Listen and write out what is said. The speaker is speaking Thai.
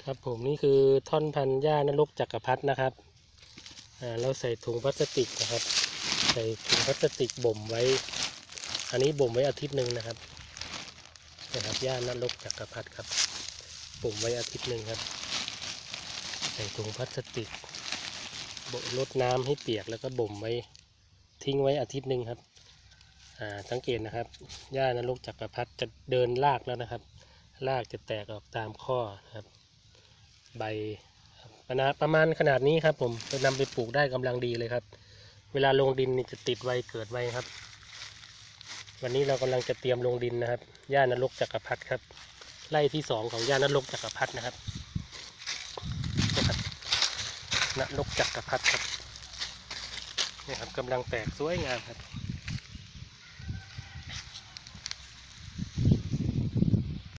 ครับผมนี่คือท่อนพันธุ์หญ้านรกจักรพรรดินะครับเราใส่ถุงพลาสติกนะครับใส่ถุงพลาสติกบ่มไว้อันนี้บ่มไว้อาทิตย์หนึ่งนะครับหญ้านรกจักรพรรดิครับบ่มไว้อาทิตย์หนึ่งครับใส่ถุงพลาสติกลดน้ำให้เปียกแล้วก็บ่มไว้ทิ้งไว้อาทิตย์หนึ่งครับสังเกตนะครับหญ้านรกจักรพรรดิจะเดินรากแล้วนะครับรากจะแตกออกตามข้อนะครับใบประมาณขนาดนี้ครับผมจะนำไปปลูกได้กำลังดีเลยครับเวลาลงดินนี่จะติดไวเกิดไวครับวันนี้เรากำลังจะเตรียมลงดินนะครับหญ้านรกจักรพรรดิครับไร่ที่2ของหญ้านรกจักรพรรดินะครับนรกจักรพรรดิครับนี่ครับกำลังแตกสวยงามครับ